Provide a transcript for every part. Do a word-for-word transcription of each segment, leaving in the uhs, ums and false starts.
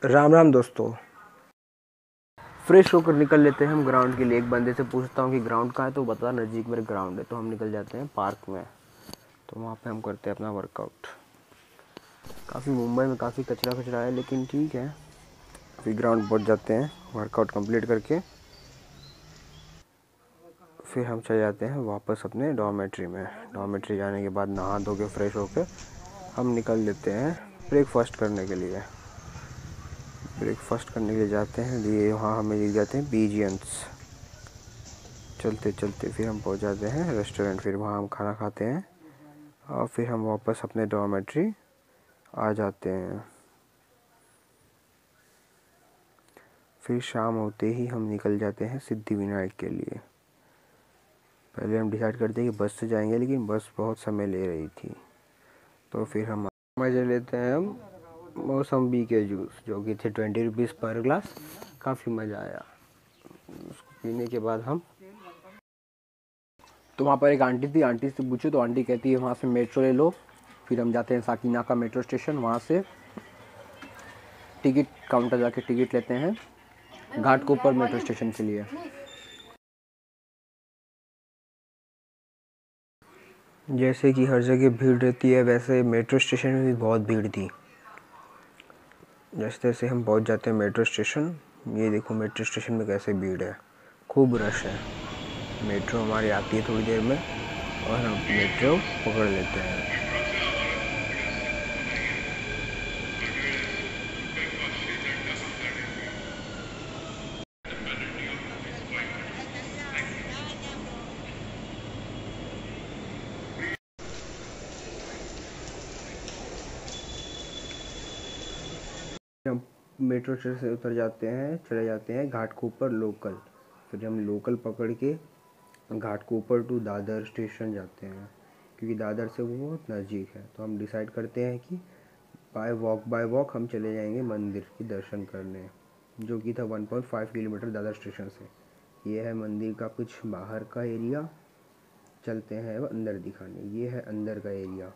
राम राम दोस्तों। फ्रेश होकर निकल लेते हैं हम ग्राउंड के लिए। एक बंदे से पूछता हूँ कि ग्राउंड कहाँ है, तो बता नज़दीक मेरे ग्राउंड है। तो हम निकल जाते हैं पार्क में, तो वहाँ पे हम करते हैं अपना वर्कआउट। काफ़ी मुंबई में काफ़ी कचरा कचरा है, लेकिन ठीक है, फिर ग्राउंड पहुँच जाते हैं वर्कआउट कंप्लीट करके। फिर हम चले जाते हैं वापस अपने डॉर्मेट्री में। डॉर्मेट्री जाने के बाद नहा धो के फ्रेश होकर हम निकल लेते हैं ब्रेकफास्ट करने के लिए। ब्रेकफास्ट करने के लिए जाते हैं, ये वहाँ हमें ले जाते हैं पीजियंस। चलते चलते फिर हम पहुँच जाते हैं रेस्टोरेंट। फिर वहाँ हम खाना खाते हैं और फिर हम वापस अपने डॉर्मेट्री आ जाते हैं। फिर शाम होते ही हम निकल जाते हैं सिद्धिविनायक के लिए। पहले हम डिसाइड करते हैं कि बस से जाएंगे, लेकिन बस बहुत समय ले रही थी, तो फिर हम मज़े लेते हैं हम मौसम्बी के जूस, जो कि थे ट्वेंटी रुपीज़ पर ग्लास। काफ़ी मज़ा आया उसको पीने के बाद। हम तो वहाँ पर एक आंटी थी, आंटी से पूछो तो आंटी कहती है वहाँ से मेट्रो ले लो। फिर हम जाते हैं साकीनाका मेट्रो स्टेशन, वहाँ से टिकट काउंटर जाके टिकट लेते हैं घाटकोपर मेट्रो स्टेशन के लिए। जैसे कि हर जगह भीड़ रहती है, वैसे मेट्रो स्टेशन में भी बहुत भीड़ थी। जैसे तैसे हम पहुँच जाते हैं मेट्रो स्टेशन। ये देखो मेट्रो स्टेशन में कैसे भीड़ है, खूब रश है। मेट्रो हमारी आती है थोड़ी देर में और हम मेट्रो पकड़ लेते हैं। हम मेट्रो स्टेशन से उतर जाते हैं, चले जाते हैं घाटकोपर लोकल। फिर हम लोकल पकड़ के घाटकोपर टू दादर स्टेशन जाते हैं, क्योंकि दादर से वो बहुत नज़दीक है। तो हम डिसाइड करते हैं कि बाय वॉक बाय वॉक हम चले जाएंगे मंदिर के दर्शन करने, जो कि था one point five kilometre Dadar station से। ये है मंदिर का कुछ बाहर का एरिया। चलते हैं अब अंदर दिखाने। ये है अंदर का एरिया।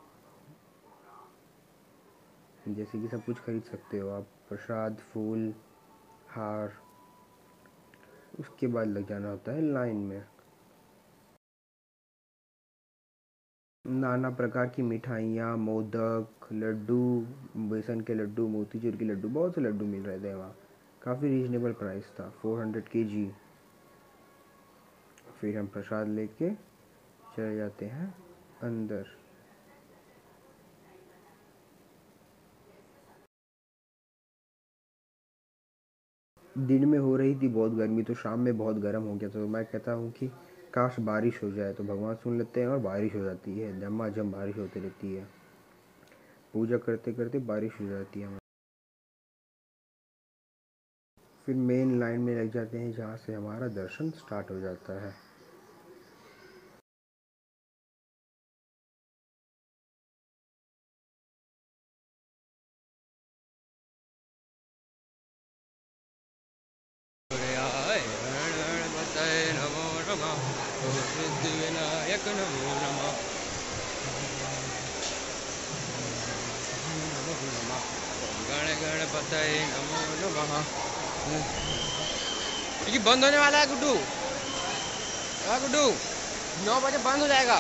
जैसे कि सब कुछ खरीद सकते हो आप, प्रसाद, फूल, हार। उसके बाद लग जाना होता है लाइन में। नाना प्रकार की मिठाइयाँ, मोदक, लड्डू, बेसन के लड्डू, मोतीचूर के लड्डू, बहुत से लड्डू मिल रहे थे वहाँ। काफ़ी रीजनेबल प्राइस था, फोर हंड्रेड के जी। फिर हम प्रसाद लेके चले जाते हैं अंदर। दिन में हो रही थी बहुत गर्मी, तो शाम में बहुत गर्म हो गया। तो मैं कहता हूँ कि काश बारिश हो जाए, तो भगवान सुन लेते हैं और बारिश हो जाती है। झमाझम बारिश होती रहती है, पूजा करते करते बारिश हो जाती है। फिर मेन लाइन में लग जाते हैं, जहाँ से हमारा दर्शन स्टार्ट हो जाता है। सिद्धिविनायक नमो नमः। गण गणपतये नमो नमः। ये बंद होने वाला है गुड्डू। हाँ गुड्डू, नौ बजे बंद हो जाएगा।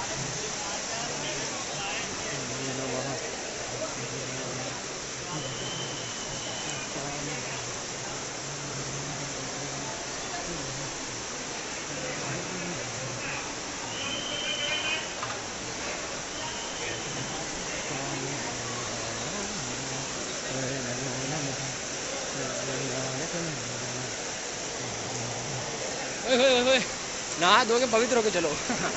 नहा धो के पवित्र होके चलो।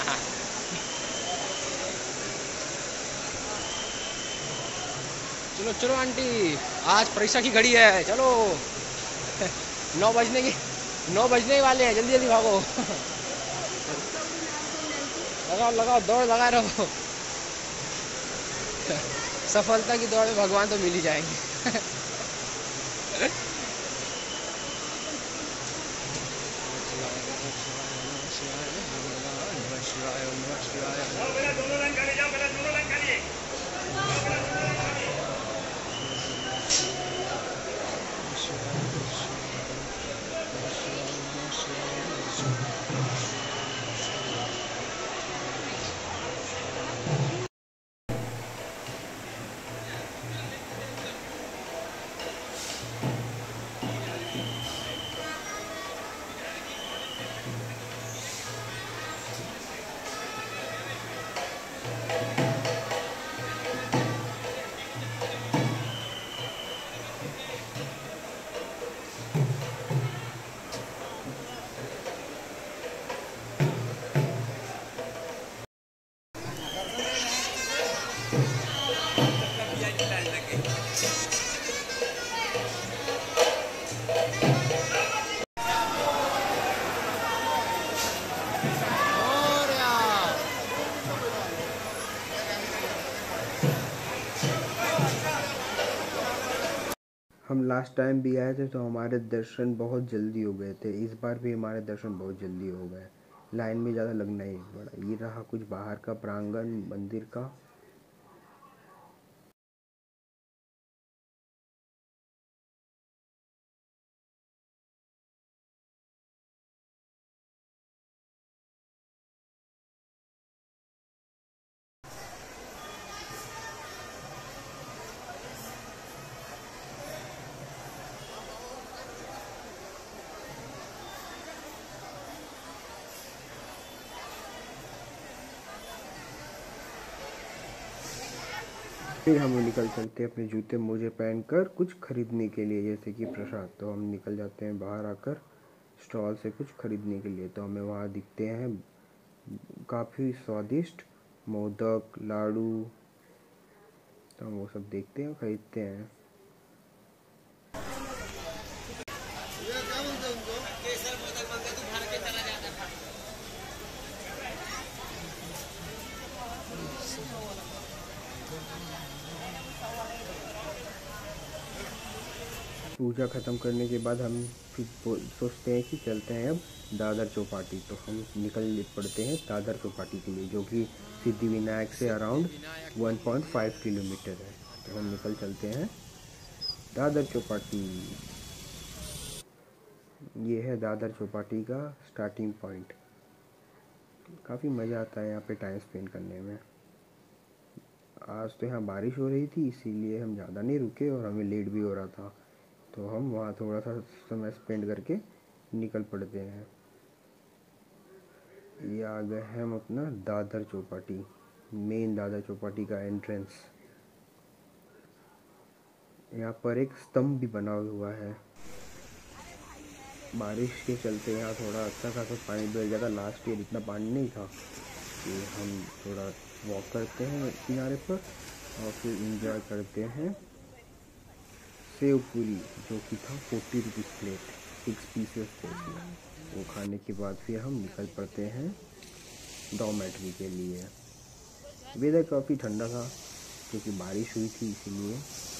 चलो चलो आंटी, आज परीक्षा की घड़ी है, चलो। नौ बजने की नौ बजने वाले हैं, जल्दी जल्दी भागो। लगाओ लगाओ, दौड़ लगा रहो। सफलता की दौड़ में भगवान तो मिल ही जाएंगे। हम लास्ट टाइम भी आए थे तो हमारे दर्शन बहुत जल्दी हो गए थे, इस बार भी हमारे दर्शन बहुत जल्दी हो गए, लाइन में ज़्यादा लगना ही नहीं पड़ा। ये रहा कुछ बाहर का प्रांगण मंदिर का। फिर हम निकल चलते हैं अपने जूते मोजे पहनकर कुछ खरीदने के लिए, जैसे कि प्रसाद। तो हम निकल जाते हैं बाहर आकर स्टॉल से कुछ खरीदने के लिए। तो हमें वहाँ दिखते हैं काफ़ी स्वादिष्ट मोदक लाडू, तो हम वो सब देखते हैं खरीदते हैं। पूजा ख़त्म करने के बाद हम फिर सोचते हैं कि चलते हैं अब दादर चौपाटी। तो हम निकल पड़ते हैं दादर चौपाटी के लिए, जो कि सिद्धिविनायक से around one point five kilometre है। तो हम निकल चलते हैं दादर चौपाटी। ये है दादर चौपाटी का स्टार्टिंग पॉइंट। काफ़ी मज़ा आता है यहाँ पे टाइम स्पेंड करने में। आज तो यहाँ बारिश हो रही थी, इसीलिए हम ज़्यादा नहीं रुके और हमें लेट भी हो रहा था, तो हम वहाँ थोड़ा सा समय स्पेंड करके निकल पड़ते हैं। ये आ गए हैं हम अपना दादर चौपाटी, मेन दादर चौपाटी का एंट्रेंस। यहाँ पर एक स्तंभ भी बना हुआ है। बारिश के चलते यहाँ थोड़ा अच्छा खासा पानी बढ़ जाता। लास्ट ईयर इतना पानी नहीं था कि हम थोड़ा वॉक करते हैं किनारे पर और फिर इंजॉय करते हैं सेव पूरी, जो कि था forty rupees plate, six pieces थे उसमें। वो खाने के बाद फिर हम निकल पड़ते हैं डॉर्मेट्री के लिए। वेदर काफ़ी ठंडा था क्योंकि बारिश हुई थी, इसीलिए।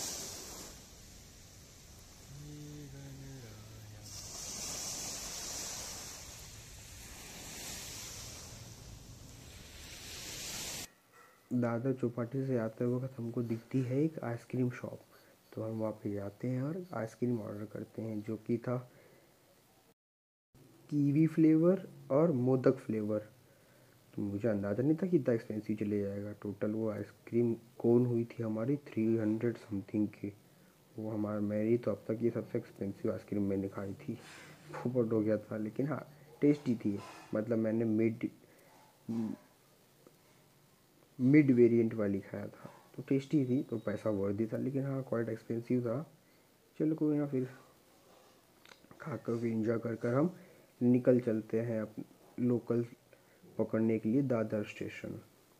दादर चौपाटी से आते वक्त हमको दिखती है एक आइसक्रीम शॉप। तो हम वहाँ पे जाते हैं और आइसक्रीम ऑर्डर करते हैं, जो कि था कीवी फ्लेवर और मोदक फ्लेवर। तो मुझे अंदाज़ा नहीं था कि इतना एक्सपेंसिव चले जाएगा। टोटल वो आइसक्रीम कोन हुई थी हमारी थ्री हंड्रेड समथिंग की। वो हमारा मेरी तो अब तक ये सबसे एक्सपेंसिव आइसक्रीम मैंने खाई थी। फुफट हो गया था, लेकिन हाँ टेस्टी थी। मतलब मैंने मिड मिड वेरिएंट वाली खाया था, तो टेस्टी थी, तो पैसा वर्दी था, लेकिन हाँ क्वाइट एक्सपेंसिव था। चलो कोई ना, फिर खा कर फिर इंजॉय कर कर हम निकल चलते हैं अप लोकल पकड़ने के लिए दादर स्टेशन।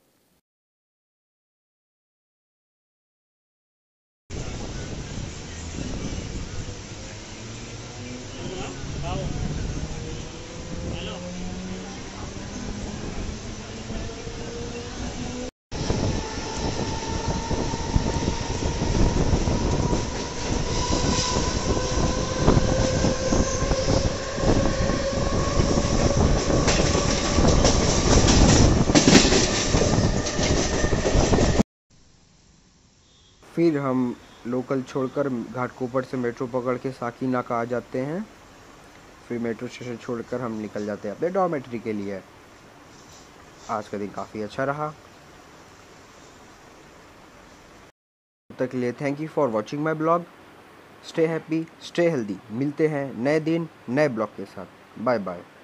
फिर हम लोकल छोड़कर घाटकोपर से मेट्रो पकड़ के साकीनाका आ जाते हैं। फिर मेट्रो स्टेशन छोड़कर हम निकल जाते हैं अपने डॉर्मेट्री के लिए। आज का दिन काफ़ी अच्छा रहा। तब तक के लिए thank you for watching my blog. Stay happy, stay healthy. मिलते हैं नए दिन नए ब्लॉग के साथ। Bye bye.